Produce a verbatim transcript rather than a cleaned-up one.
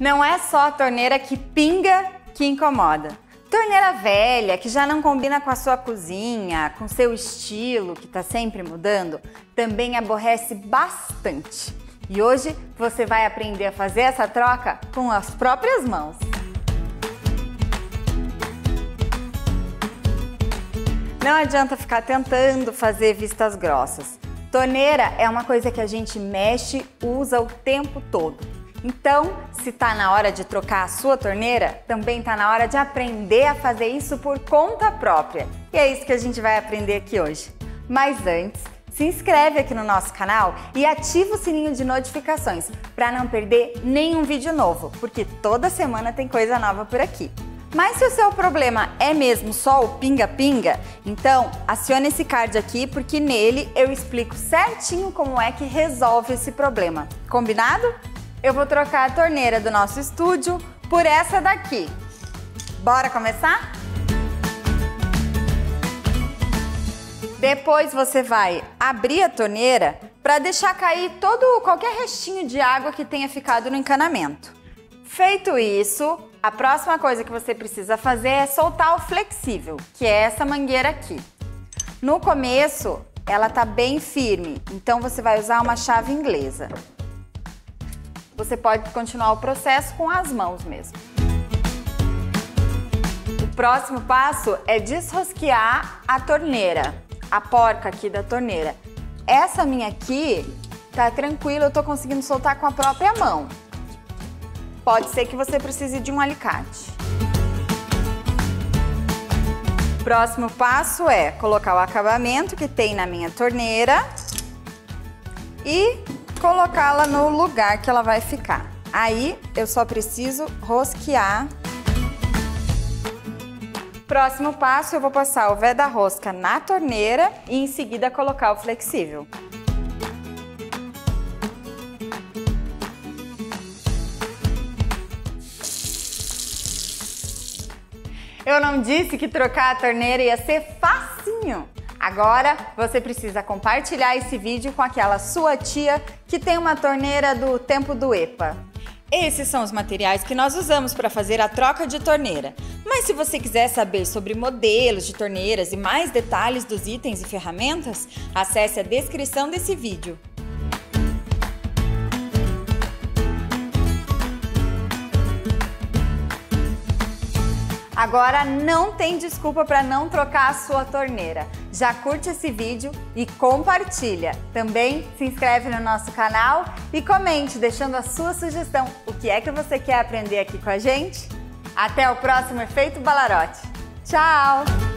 Não é só a torneira que pinga que incomoda. Torneira velha, que já não combina com a sua cozinha, com seu estilo, que está sempre mudando, também aborrece bastante. E hoje você vai aprender a fazer essa troca com as próprias mãos. Não adianta ficar tentando fazer vistas grossas. Torneira é uma coisa que a gente mexe, usa o tempo todo. Então, se está na hora de trocar a sua torneira, também está na hora de aprender a fazer isso por conta própria. E é isso que a gente vai aprender aqui hoje. Mas antes, se inscreve aqui no nosso canal e ativa o sininho de notificações para não perder nenhum vídeo novo, porque toda semana tem coisa nova por aqui. Mas se o seu problema é mesmo só o pinga-pinga, então acione esse card aqui porque nele eu explico certinho como é que resolve esse problema. Combinado? Eu vou trocar a torneira do nosso estúdio por essa daqui. Bora começar? Depois você vai abrir a torneira para deixar cair todo qualquer restinho de água que tenha ficado no encanamento. Feito isso, a próxima coisa que você precisa fazer é soltar o flexível, que é essa mangueira aqui. No começo, ela tá bem firme, então você vai usar uma chave inglesa. Você pode continuar o processo com as mãos mesmo. O próximo passo é desrosquear a torneira, a porca aqui da torneira. Essa minha aqui tá tranquila, eu tô conseguindo soltar com a própria mão. Pode ser que você precise de um alicate. O próximo passo é colocar o acabamento que tem na minha torneira e colocá-la no lugar que ela vai ficar. Aí eu só preciso rosquear. Próximo passo, eu vou passar o vé da rosca na torneira e em seguida colocar o flexível. Eu não disse que trocar a torneira ia ser facinho. Agora você precisa compartilhar esse vídeo com aquela sua tia que tem uma torneira do tempo do EPA. Esses são os materiais que nós usamos para fazer a troca de torneira. Mas se você quiser saber sobre modelos de torneiras e mais detalhes dos itens e ferramentas, acesse a descrição desse vídeo. Agora não tem desculpa para não trocar a sua torneira. Já curte esse vídeo e compartilha. Também se inscreve no nosso canal e comente deixando a sua sugestão. O que é que você quer aprender aqui com a gente? Até o próximo Efeito Balarote. Tchau!